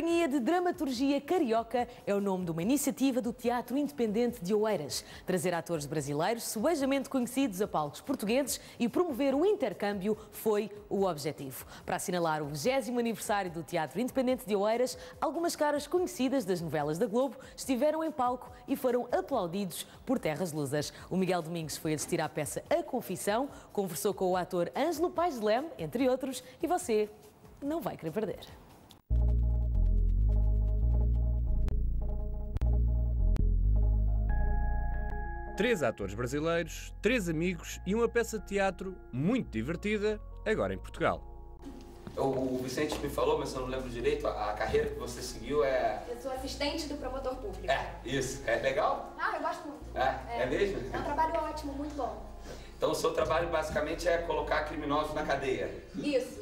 Companhia de Dramaturgia Carioca é o nome de uma iniciativa do Teatro Independente de Oeiras. Trazer atores brasileiros subejamente conhecidos a palcos portugueses e promover o intercâmbio foi o objetivo. Para assinalar o 20º aniversário do Teatro Independente de Oeiras, algumas caras conhecidas das novelas da Globo estiveram em palco e foram aplaudidos por terras lusas. O Miguel Domingos foi assistir à peça A Confissão, conversou com o ator Ângelo Paes de Leme, entre outros, e você não vai querer perder. Três atores brasileiros, 3 amigos e uma peça de teatro muito divertida, agora em Portugal. O Vicente me falou, mas eu não lembro direito, a carreira que você seguiu é... Eu sou assistente do promotor público. Isso. É legal? Ah, eu gosto muito. É mesmo? É um trabalho ótimo, muito bom. Então o seu trabalho basicamente é colocar criminosos na cadeia. Isso.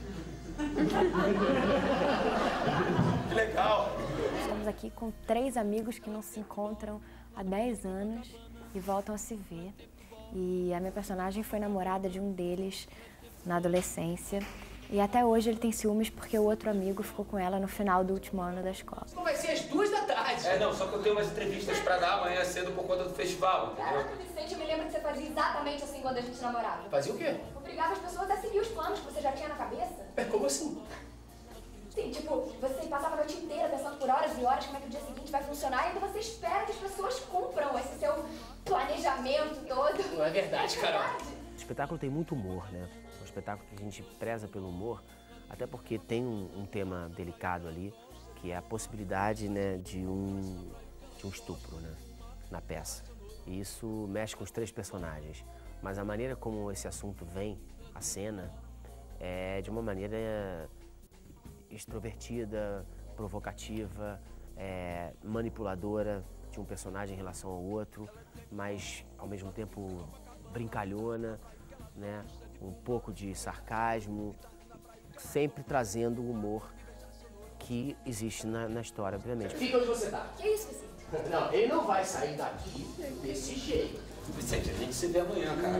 Que legal! Estamos aqui com 3 amigos que não se encontram há 10 anos e voltam a se ver. E a minha personagem foi namorada de um deles na adolescência. E até hoje ele tem ciúmes porque o outro amigo ficou com ela no final do último ano da escola. Vai ser às 2 da tarde. Não, só que eu tenho umas entrevistas pra dar amanhã cedo por conta do festival, entendeu? Caraca, Vicente, eu me lembro que você fazia exatamente assim quando a gente namorava. Fazia o quê? Obrigava as pessoas a seguir os planos que você já tinha na cabeça. Como assim? Sim, tipo, você passava a noite inteira pensando por horas e horas como é que o dia seguinte vai funcionar e ainda você espera que as pessoas cumpram esse seu planejamento todo. Não é verdade, Carol. O espetáculo tem muito humor, né? É um espetáculo que a gente preza pelo humor, até porque tem um tema delicado ali, que é a possibilidade, né, de um estupro, né, na peça. E isso mexe com os 3 personagens, mas a maneira como esse assunto vem à cena é de uma maneira extrovertida, provocativa, manipuladora de um personagem em relação ao outro, mas ao mesmo tempo brincalhona, né? Um pouco de sarcasmo, sempre trazendo o humor que existe na história, obviamente. Fica onde você tá. Que isso, Vicente? Não, ele não vai sair daqui desse jeito. Vicente, a gente se vê amanhã, cara.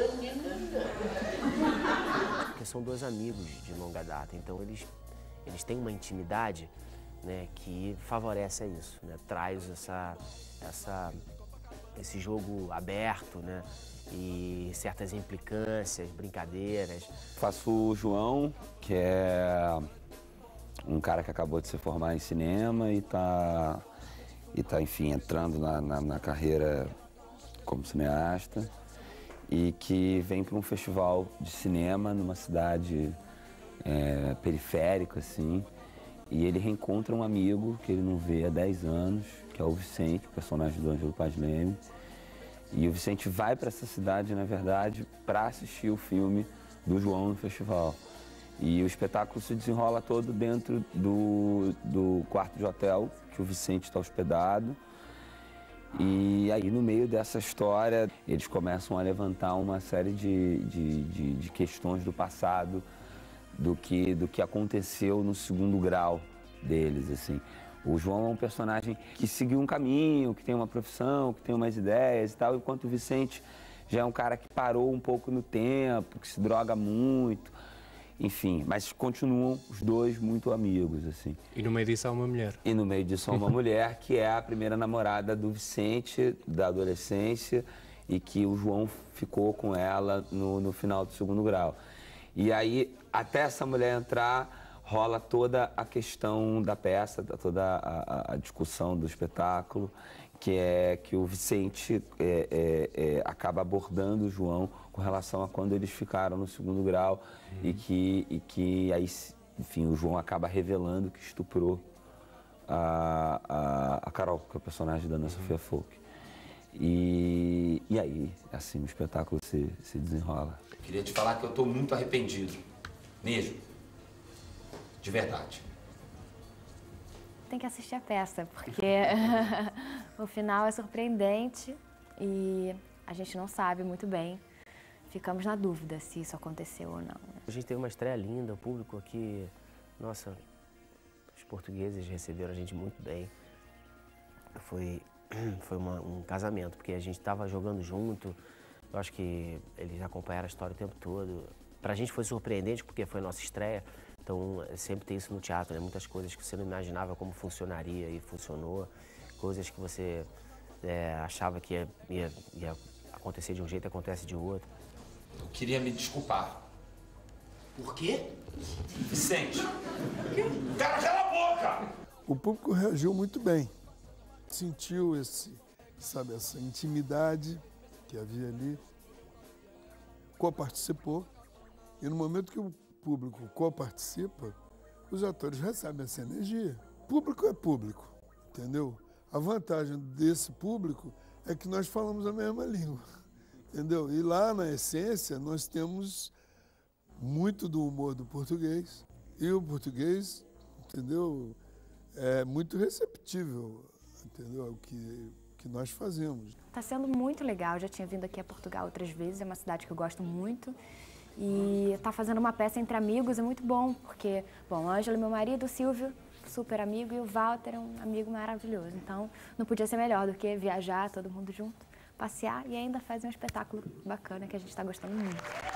Porque são 2 amigos de longa data, então eles têm uma intimidade, né, que favorece a isso, né? Traz esse jogo aberto, né? E certas implicâncias, brincadeiras. Faço o João, que é um cara que acabou de se formar em cinema e tá enfim, entrando na carreira como cineasta e que vem para um festival de cinema numa cidade periférica, assim, e ele reencontra um amigo que ele não vê há 10 anos, que é o Vicente, personagem do Ângelo Paes de Leme. E o Vicente vai para essa cidade, na verdade, para assistir o filme do João no festival. E o espetáculo se desenrola todo dentro do quarto de hotel que o Vicente está hospedado. E aí, no meio dessa história, eles começam a levantar uma série de questões do passado, do que aconteceu no segundo grau deles, assim. O João é um personagem que seguiu um caminho, que tem uma profissão, que tem umas ideias e tal, enquanto o Vicente já é um cara que parou um pouco no tempo, que se droga muito, enfim, mas continuam os 2 muito amigos, assim. E no meio disso há uma mulher. E no meio disso há uma mulher, que é a primeira namorada do Vicente, da adolescência, e que o João ficou com ela no final do segundo grau. E aí, até essa mulher entrar, rola toda a questão da peça, toda a discussão do espetáculo, que é que o Vicente acaba abordando o João com relação a quando eles ficaram no segundo grau e que aí, enfim, o João acaba revelando que estuprou a Carol, que é o personagem da Ana Sofia Folk. E aí, assim, o espetáculo se desenrola. Eu queria te falar que eu tô muito arrependido, mesmo. De verdade. Tem que assistir a peça, porque o final é surpreendente e a gente não sabe muito bem. Ficamos na dúvida se isso aconteceu ou não. A gente teve uma estreia linda, o público aqui, nossa, os portugueses receberam a gente muito bem. Foi um casamento, porque a gente estava jogando junto, eu acho que eles acompanharam a história o tempo todo. Pra gente foi surpreendente, porque foi a nossa estreia, Então, sempre tem isso no teatro, né? Muitas coisas que você não imaginava como funcionaria e funcionou. Coisas que você achava que ia acontecer de um jeito, acontece de outro. Eu queria me desculpar. Por quê? Vicente! Cara, cala a boca! O público reagiu muito bem. Sentiu essa intimidade que havia ali. Co-participou. E no momento que o público co-participa, os atores recebem essa energia. Público é público, entendeu? A vantagem desse público é que nós falamos a mesma língua, entendeu? E lá, na essência, nós temos muito do humor do português. E o português, entendeu, é muito receptível, entendeu, ao que nós fazemos. Está sendo muito legal, já tinha vindo aqui a Portugal outras vezes, é uma cidade que eu gosto muito. E tá fazendo uma peça entre amigos é muito bom, porque, bom, o Ângelo, meu marido, o Silvio, super amigo, e o Walter é um amigo maravilhoso. Então, não podia ser melhor do que viajar, todo mundo junto, passear e ainda fazer um espetáculo bacana que a gente está gostando muito.